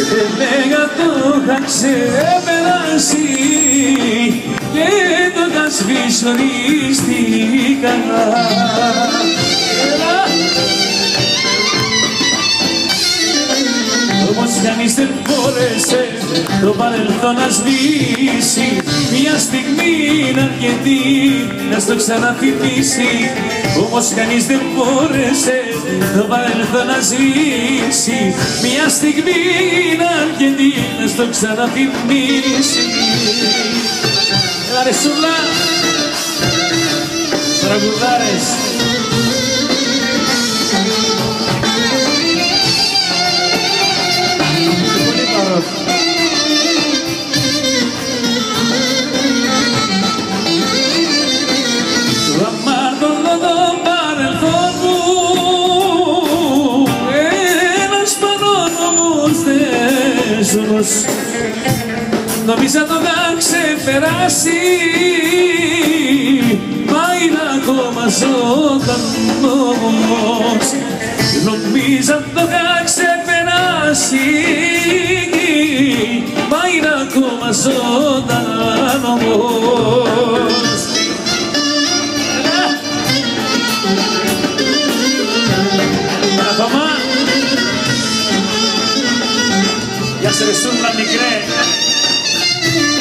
Έλεγα το είχα ξεπεράσει και το είχα σβησονίστηκα. Όμως κανείς δεν μπόρεσε το παρελθόν να σβήσει, μια στιγμή είναι αρκετή να στο ξαναθυμίσει. Όμως κανείς δεν μπόρεσε το παρελθόν να σβήσει, μια στιγμή είναι αρκετή να στο ξαναθυμίσει. Έλα ρε Σούλα, τραγουδάρες. Του αμάρτωλο το παρελθόν μου ένας παρόνομος δέσμος, νομίζα το να ξεπεράσει, μα είναι ακόμα ζωντανός. Νομίζα το να ξεπεράσει, μα είναι ακόμα ζωντανός. Παραθώμα. Γεια σε ρε Σούλα μικρέ.